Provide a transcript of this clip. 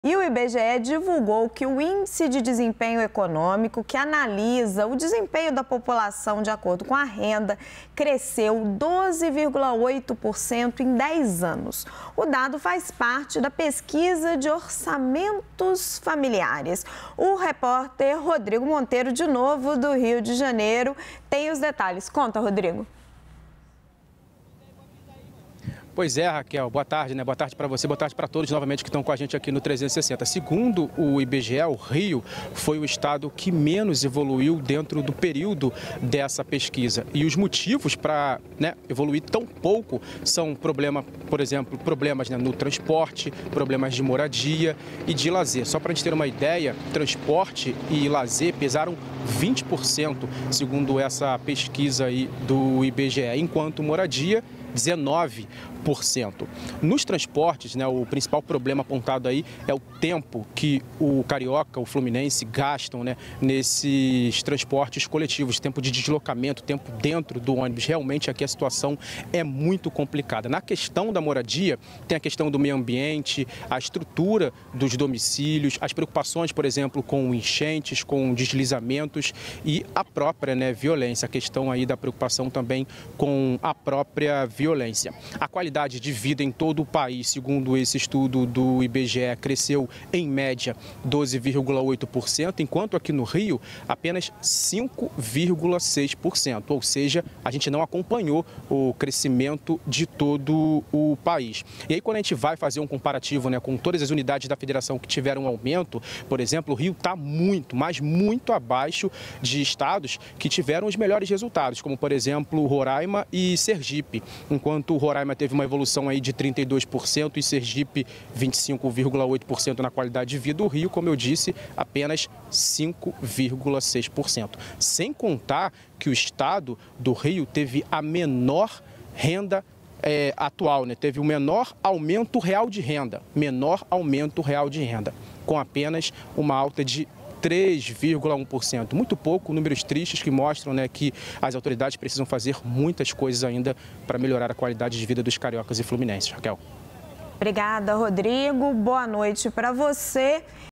E o IBGE divulgou que o Índice de Desempenho Econômico, que analisa o desempenho da população de acordo com a renda, cresceu 12,8% em 10 anos. O dado faz parte da pesquisa de orçamentos familiares. O repórter Rodrigo Monteiro, de novo, do Rio de Janeiro, tem os detalhes. Conta, Rodrigo. Pois é, Raquel, boa tarde, né? Boa tarde para você, boa tarde para todos novamente que estão com a gente aqui no 360. Segundo o IBGE, o Rio foi o estado que menos evoluiu dentro do período dessa pesquisa. E os motivos para evoluir tão pouco são por exemplo, problemas no transporte, problemas de moradia e de lazer. Só para a gente ter uma ideia, transporte e lazer pesaram 20%, segundo essa pesquisa aí do IBGE, enquanto moradia 19%. Nos transportes, o principal problema apontado aí é o tempo que o carioca, o fluminense gastam nesses transportes coletivos, tempo de deslocamento, tempo dentro do ônibus. Realmente aqui a situação é muito complicada. Na questão da moradia, tem a questão do meio ambiente, a estrutura dos domicílios, as preocupações, por exemplo, com enchentes, com deslizamentos e a própria violência, a questão aí da preocupação também com a própria violência. A qualidade de vida em todo o país, segundo esse estudo do IBGE, cresceu em média 12,8%, enquanto aqui no Rio apenas 5,6%, ou seja, a gente não acompanhou o crescimento de todo o país. E aí quando a gente vai fazer um comparativo com todas as unidades da federação que tiveram um aumento, por exemplo, o Rio está muito, mas muito abaixo de estados que tiveram os melhores resultados, como por exemplo Roraima e Sergipe, enquanto o Roraima teve uma evolução aí de 32% e Sergipe 25,8% na qualidade de vida. O Rio, como eu disse, apenas 5,6%. Sem contar que o estado do Rio teve a menor renda atual, teve o menor aumento real de renda, com apenas uma alta de 3,1%. Muito pouco, números tristes que mostram que as autoridades precisam fazer muitas coisas ainda para melhorar a qualidade de vida dos cariocas e fluminenses. Raquel. Obrigada, Rodrigo. Boa noite para você.